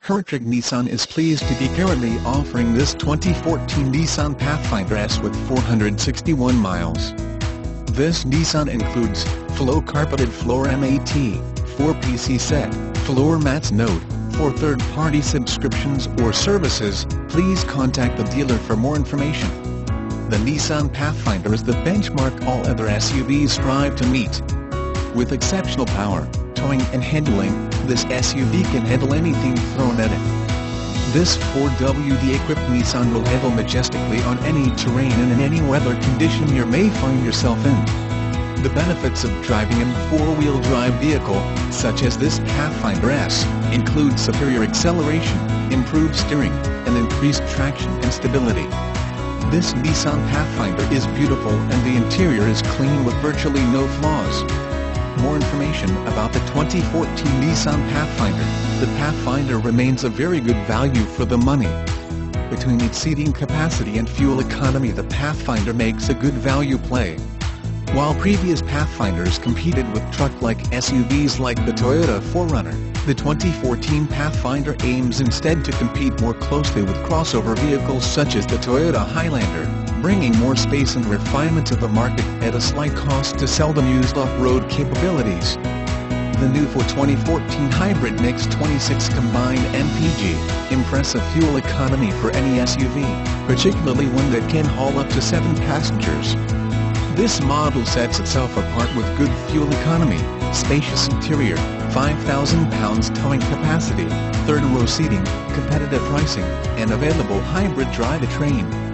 Hertog Nissan is pleased to be currently offering this 2014 Nissan Pathfinder S with 461 miles. This Nissan includes flow carpeted floor mat, 4PC set, floor mats. Note: for third-party subscriptions or services, please contact the dealer for more information. The Nissan Pathfinder is the benchmark all other SUVs strive to meet. With exceptional power, towing and handling, this SUV can handle anything thrown at it. This 4WD-equipped Nissan will handle majestically on any terrain and in any weather condition you may find yourself in. The benefits of driving a four-wheel drive vehicle, such as this Pathfinder S, include superior acceleration, improved steering, and increased traction and stability. This Nissan Pathfinder is beautiful and the interior is clean with virtually no flaws. More information about the 2014 Nissan Pathfinder. The Pathfinder remains a very good value for the money. Between its seating capacity and fuel economy, the Pathfinder makes a good value play. While previous Pathfinders competed with truck-like SUVs like the Toyota 4Runner, the 2014 Pathfinder aims instead to compete more closely with crossover vehicles such as the Toyota Highlander, bringing more space and refinement to the market at a slight cost to seldom used off-road capabilities. The new 2014 Hybrid Mix 26 combined MPG, impressive fuel economy for any SUV, particularly one that can haul up to 7 passengers. This model sets itself apart with good fuel economy, spacious interior, 5,000 pounds towing capacity, third-row seating, competitive pricing, and available hybrid drivetrain.